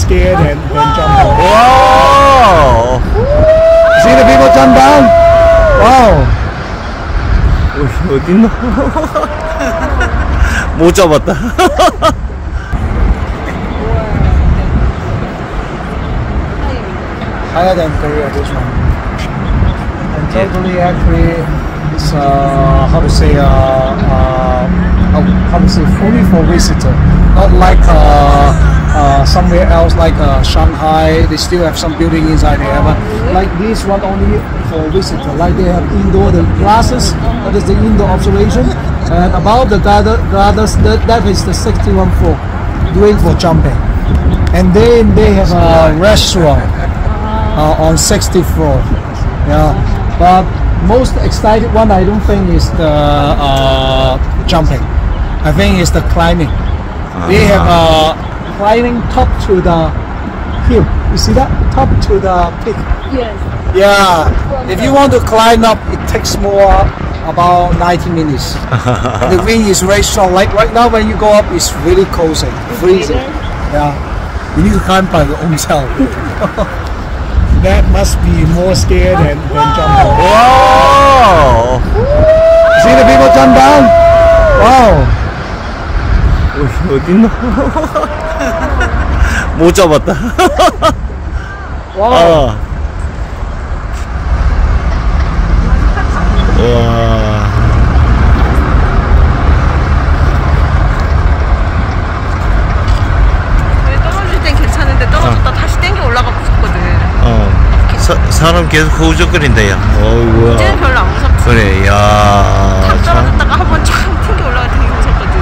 scared than jumping. Wow! See the people jump down? Wow! 어딨나? 못 잡았다. Higher than Korea, this one. And totally actually, it's how to say fully for visitor. Not like somewhere else like Shanghai. They still have some building inside there, but like this one only for visitor. Like they have indoor the classes. That is the indoor observation. And about the others, that is the 61 floor, doing for jumping. And then they have a restaurant on 60th floor. Yeah, but most excited one I don't think is the jumping. I think it's the climbing. They have climbing top to the hill. You see that? Top to the peak. Yes. Yeah. If you want to climb up, it takes more about 90 minutes. The wind is very strong. Like right now when you go up, it's really cold and freezing. Yeah. You need to climb by your own self. That must be more scared than jumping. Wow! See the people jump down? Wow! 어딨나? 못 잡았다. Wow! 와. 떨어질 땐 괜찮은데 떨어졌다 다시 땡겨 올라가고 싶거든. 사람 계속 허우적거린다, 야. 어이구야. 이제는 별로 안 무섭지. 그래, 야. 탁 떨어졌다가 한번 쫙 튕겨 올라가 되게 무섭거든.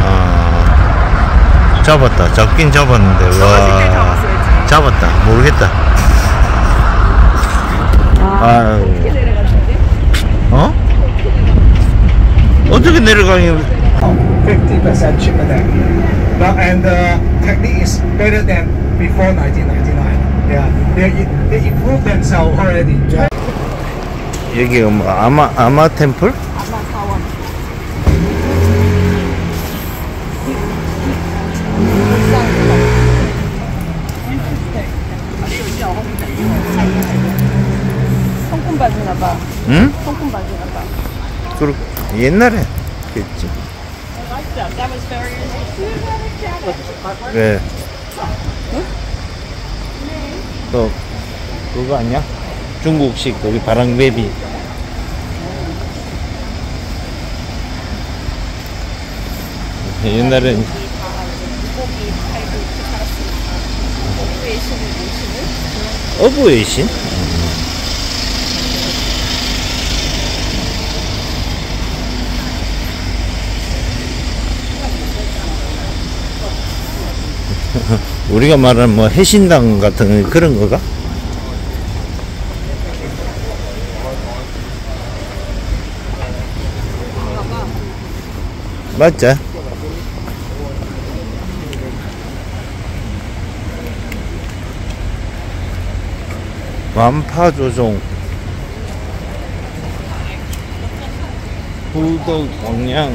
잡았다. 잡긴 잡았는데, 와. 떨어질 때 잡았어야지. 잡았다. 모르겠다. 아유. 어떻게 내려가지? 어? 어떻게 내려가냐? 50% cheaper than. And the technique is better than before 1999. Yeah, they improved themselves already. 여기가 뭐 아마 템플? 아마 사원. 성품 받으나 봐. 응? 성품 받으나 봐. 그렇 옛날에 그랬지. 왜? 또 그거 아니야? 중국식 거기 바람베비. 옛날엔 어부의 신? 우리가 말하는 뭐 해신당 같은 그런 거가? 맞자? 완파조종 부덕광양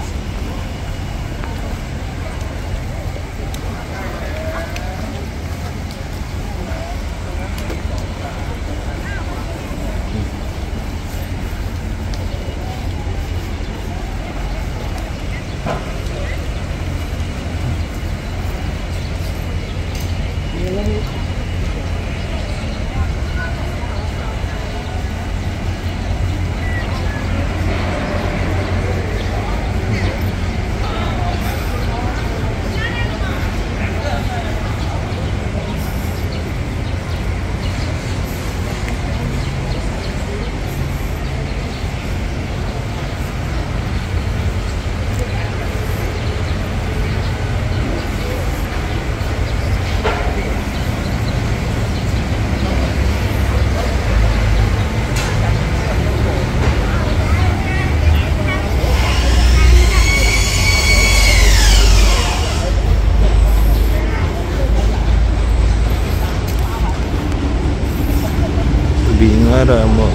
밍하라 뭐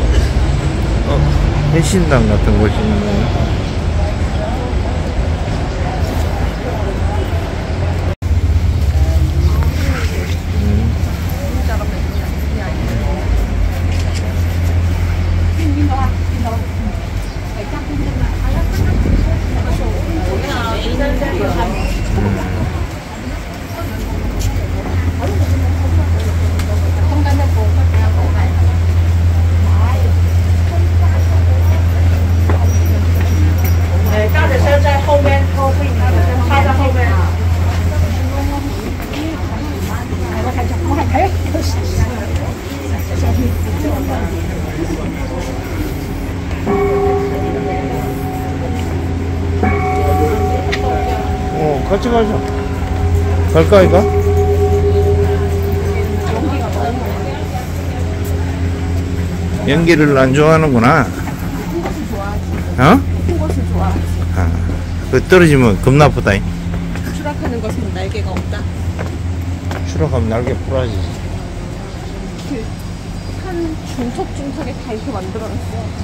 해신당 같은 곳이 있네. 같이 가자. 갈까, 이거? 연기를 안 좋아하는구나. 어? 큰 것을 좋아하지. 아, 그 떨어지면 겁나 아프다. 추락하는 것은 날개가 없다. 추락하면 날개 부러지지. 한 중턱중턱에 다 이렇게 만들어놨어.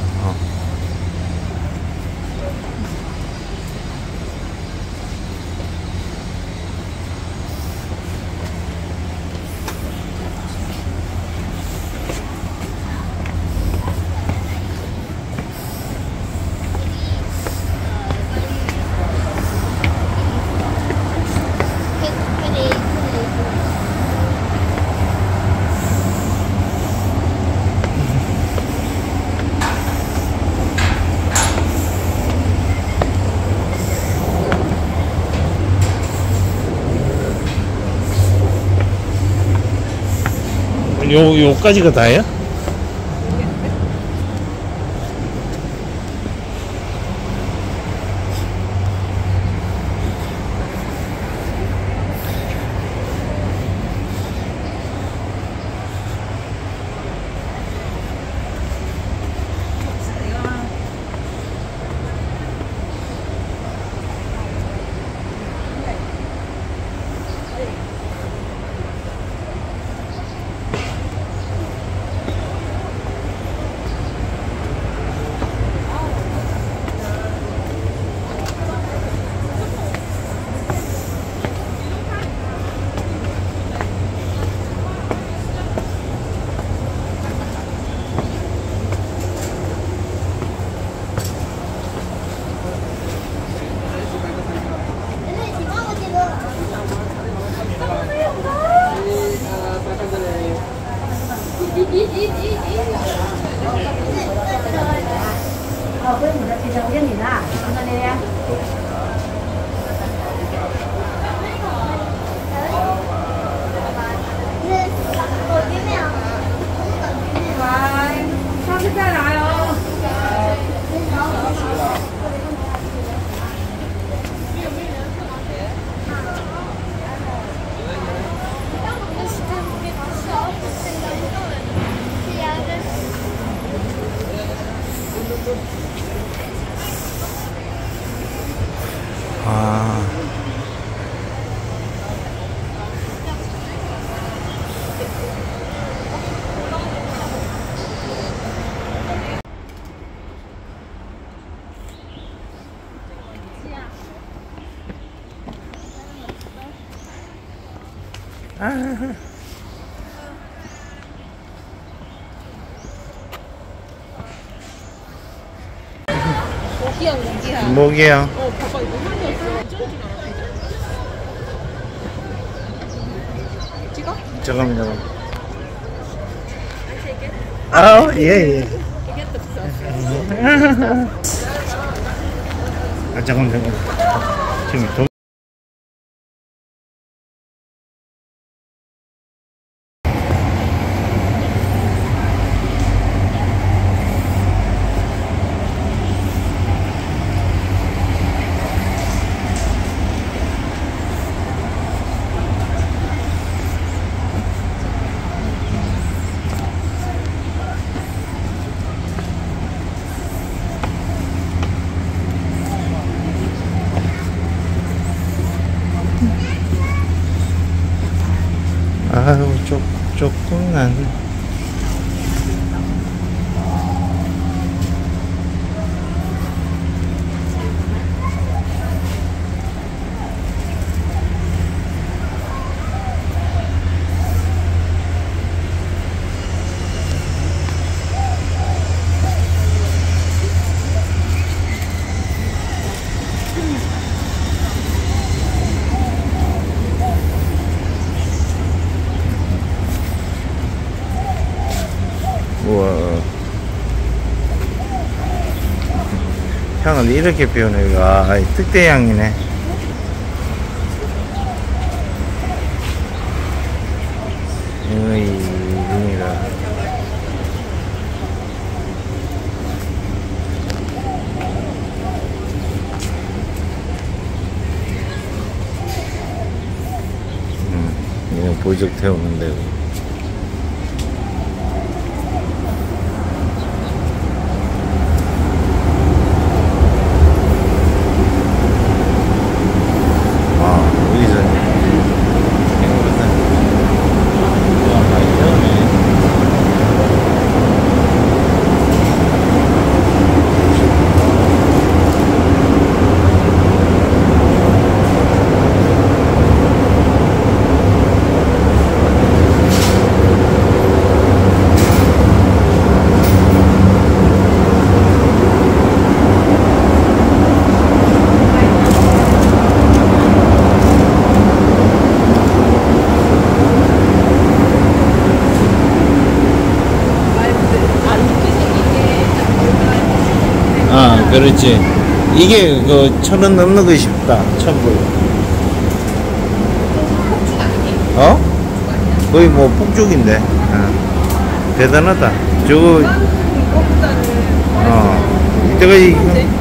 요까지가 다예요? 아. 아. 모기향. 모기향. 봐봐 이거 향이었어. 찍어? 잠깐만. 아, 예. 아, 잠깐만. 지금 아우 조금만 우와 향을 이렇게 표현해. 와 특대향이네. 으이. 고적 태우는 데고. 아, 여기서 행거다. 와, 많이 태우네. 아, 그렇지. 이게 그 1,000원 넘는 거 싶다. 1,000불. 어? 거의 뭐 폭죽인데. 대단하다. 저거, 이때까지